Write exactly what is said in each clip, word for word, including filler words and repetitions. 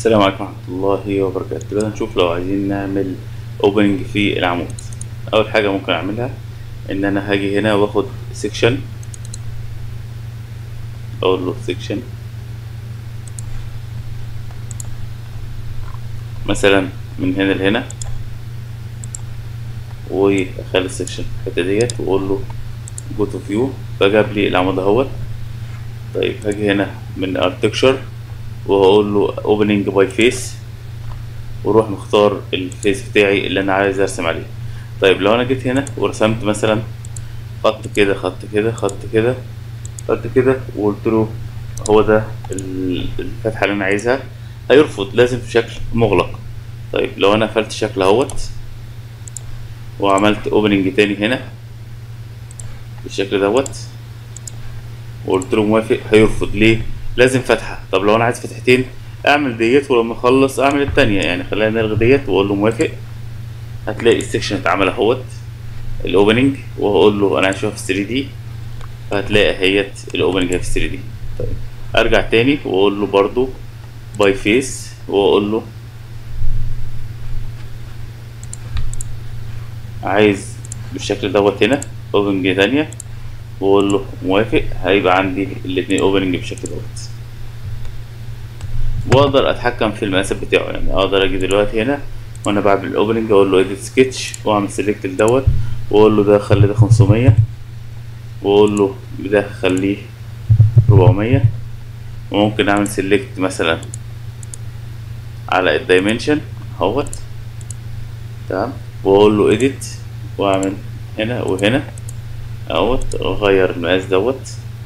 السلام عليكم ورحمة الله وبركاته. دلوقتي هنشوف لو عايزين نعمل اوبننج في العمود. اول حاجة ممكن اعملها ان انا هاجي هنا واخد سيكشن، اقول له سيكشن مثلا من هنا لهنا، واخلي السيكشن الحتة ديت واقول له جو تو فيو، فجاب لي العمود اهوت. طيب هاجي هنا من ارتكشر وهقول له اوبننج باي فيس، واروح مختار الفيس بتاعي اللي انا عايز ارسم عليه. طيب لو انا جيت هنا ورسمت مثلا خط كده خط كده خط كده خط كده وقلت له هو ده الفتحة اللي انا عايزها، هيرفض، لازم في شكل مغلق. طيب لو انا قفلت الشكل اهوت وعملت اوبننج تاني هنا بالشكل دوت وقلت له موافق، هيرفض. ليه؟ لازم فتحة. طب لو انا عايز فتحتين اعمل ديت ولما اخلص اعمل التانية، يعني خلينا نلغي ديت واقول له موافق. هتلاقي السكشن اتعمل اهوت الاوبننج، وهقول له انا عايز اشوفها في ثري دي، فهتلاقي اهيت الاوبننج في ثري دي. طيب ارجع تاني واقول له برضو باي فيس، واقول له عايز بالشكل دوت هنا اوبننج تانية، واقول له موافق. هيبقى عندي الاتنين اوبننج بالشكل دوت، واقدر اتحكم في المقاسات بتاعه. يعني اقدر اجي دلوقتي هنا وانا بعمل الاوبننج اقول له اديت سكتش واعمل سيلكت دوت، واقول له ده خلي ده خمسمية، واقول له ده خليه ربعمية، وممكن اعمل سيلكت مثلا على الدايمنشن اهوت. تمام، واقول له اديت واعمل هنا وهنا اهوت، واغير المقاس دوت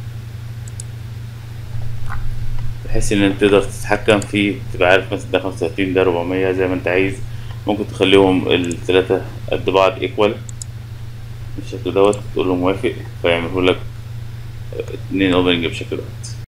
بحيث ان انت تقدر تتحكم فيه، تبقى عارف مثلا ده خمسة وتلاتين ده ربعمية زي ما انت عايز. ممكن تخليهم التلاتة قد بعض ايكوال بالشكل دوت، تقول له موافق فيعمله لك اتنين اوبننج بالشكل دوت.